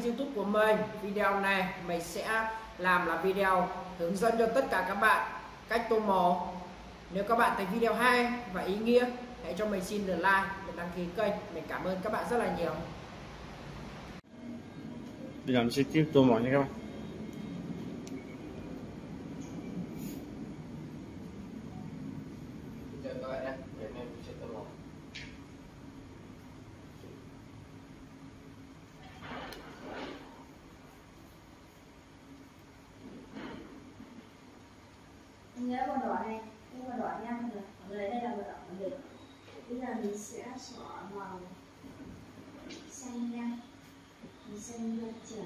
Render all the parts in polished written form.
YouTube của mình. Video này mình sẽ làm là video hướng dẫn cho tất cả các bạn cách tô màu. Nếu các bạn thấy video hay và ý nghĩa, hãy cho mình xin like và đăng ký kênh. Mình cảm ơn các bạn rất là nhiều. Bây giờ mình sẽ tiếp tô màu nha các bạn. Nhớ màu đỏ này, cái màu đỏ nha mọi người, đây là màu đỏ của mình. Bây giờ mình sẽ xỏ màu xanh nha, màu xanh lợn trời.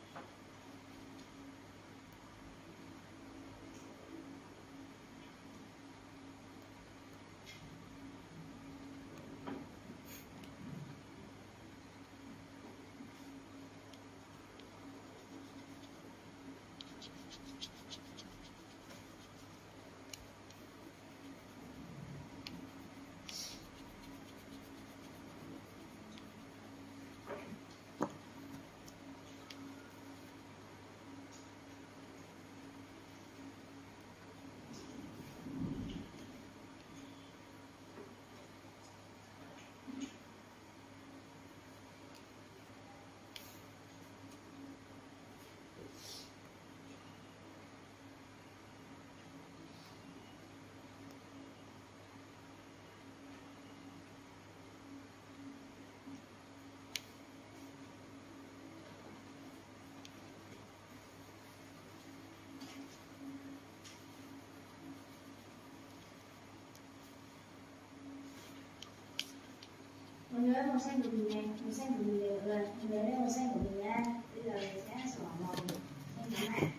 Mọi người màu xanh của mình này, màu xanh của mình này mọi người, nhớ đây màu xanh của mình nha. Bây giờ mình sẽ xỏ màu xanh lá này.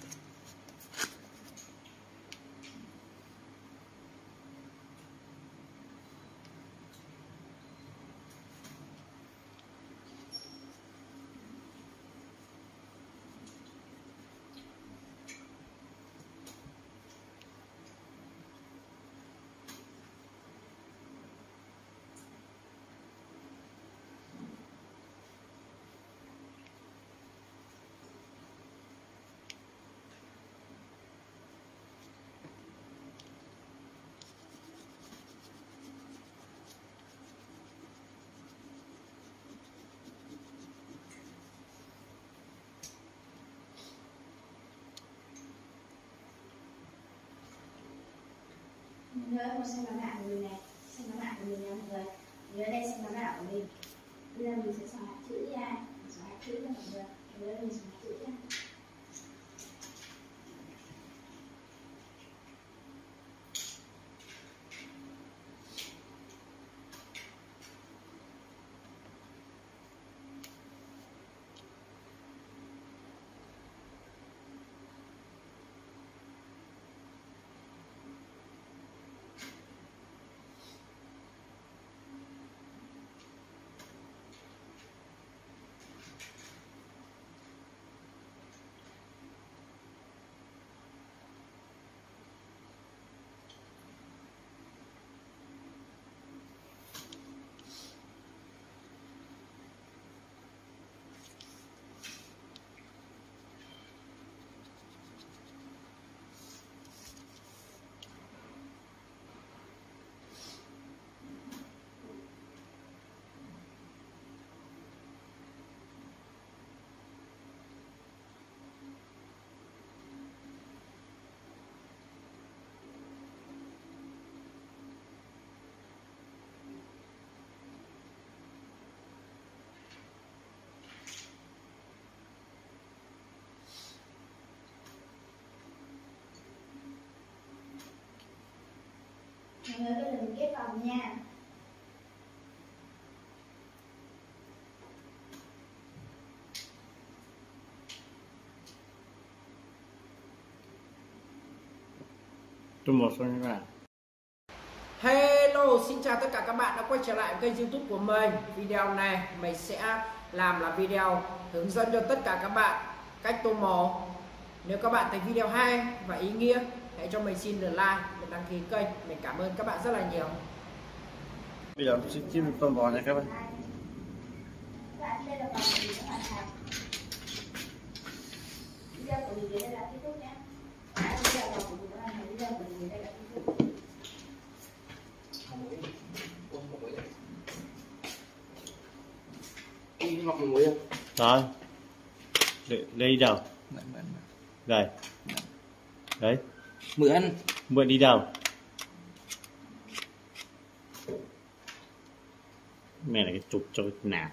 Nhớ màu xanh lá đạn của mình này, xanh lá đạn của mình nha mọi người. Nhớ đây xanh lá đạn của mình. Bây giờ mình sẽ xóa chữ ra, xóa chữ ra mọi người. Nhớ mình xóa chữ ra. Mọi người bây giờ mình kết vòng nha. Tô màu xong các bạn. Hello, xin chào tất cả các bạn đã quay trở lại kênh YouTube của mình. Video này mình sẽ làm là video hướng dẫn cho tất cả các bạn cách tô màu. Nếu các bạn thấy video hay và ý nghĩa, hãy cho mình xin like và đăng ký kênh. Mình cảm ơn các bạn rất là nhiều. Bây giờ mình sẽ chim tô màu nha các bạn. Đây là vòng gì các bạn làm? người đây là cái gì? Đi ngọc muối không? Rồi. Đây đi đâu? Đây. Đấy. Mượn. Mượn đi đâu? Mẹ là cái trục cho cái nào?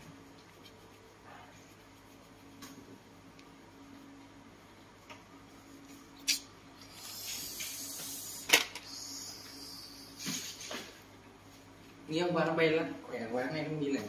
Nghe ông bà nó bay lắm, khỏe quá này không đi làm.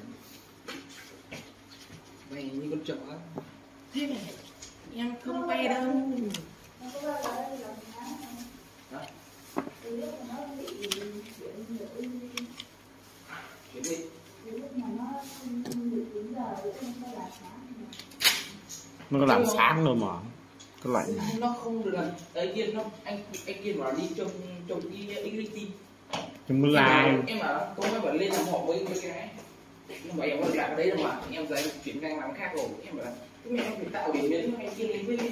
Bay như con chó. Thế này, em không bay đâu. Nó có bao giờ đi làm tháng không? Đó. Từ lúc mà nó bị chuyển nhựa Chuyển đi. từ lúc mà nó không được đúng giờ thì không có làm sáng nữa. Nó có làm sáng đâu mà. Cái loại này. Nó không được làm. Ấy kia nó anh kia bảo đi trông đi XLT. Chúng mới like. Em bảo tôi mới bảo lên làm họ với cái này. Nhưng mà em vẫn làm cái đấy đâu mà em ra chuyển sang làm khác rồi. Em bảo là cái mẹ em phải tạo điểm nhấn cho anh kia lên với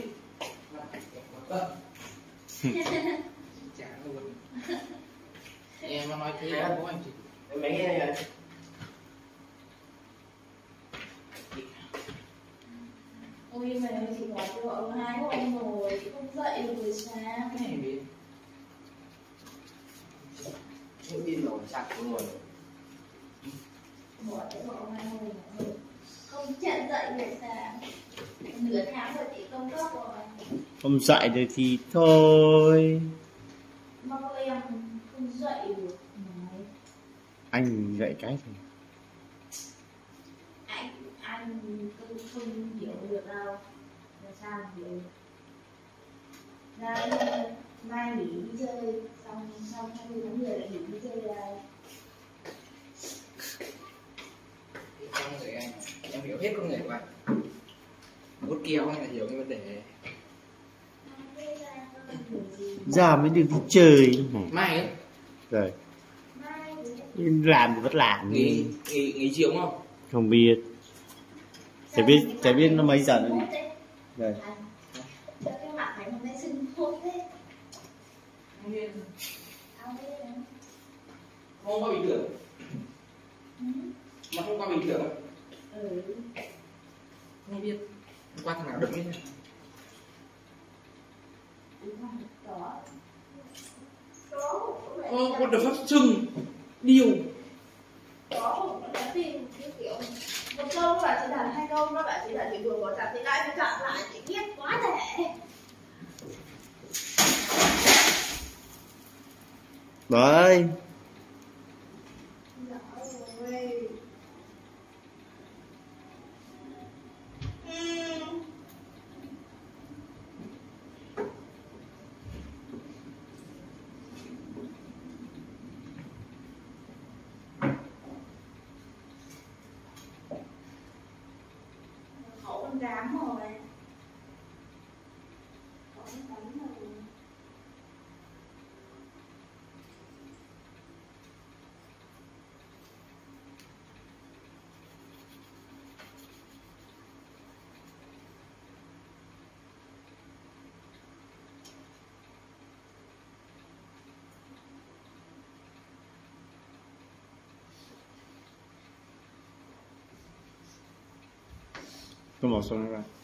chả luôn. Em nó nói thế là bố anh chị. Mấy cái này Ôi mà chị bảo cho vợ 2 hôm rồi chị không dậy được buổi sáng. Cái này bị không đi nổi sạch rồi. Bỏ cho vợ 2 hôm rồi. Không nhận dậy buổi sáng. Nửa tháng rồi chị không cấp rồi. Không dạy được thì thôi. Mà cô em không dậy được. Nói. Anh dạy cái gì? Anh không hiểu được đâu. Làm sao mà hiểu được. Ra mai nghỉ đi chơi, xong 20 tháng 10 lại nghỉ đi chơi đây. con người anh em hiểu hết con người của anh. Bút kéo anh là hiểu cái vấn đề. Giờ mới được đi chơi. Mai ấy, Rồi. Làm thì vẫn làm. nghỉ chiều không? Không biết. Chả biết nó mấy giờ nữa. Đây. Cho cái mặt này nó xinh hốt thế. Không có bình thường. Mà không qua bình thường. Không biết. Qua thằng nào đựng ấy. Ô, con được phát sưng. Điều. Có một cái tìm cái kiểu một câu nó bảo chỉ là 2 câu, nó bảo chỉ là chỉ vừa bỏ chặt thì lại phải chặn lại chị biết quá thể. Đấy. Khẩu con rám rồi. Khẩu con rám rồi. Có một số các bạn.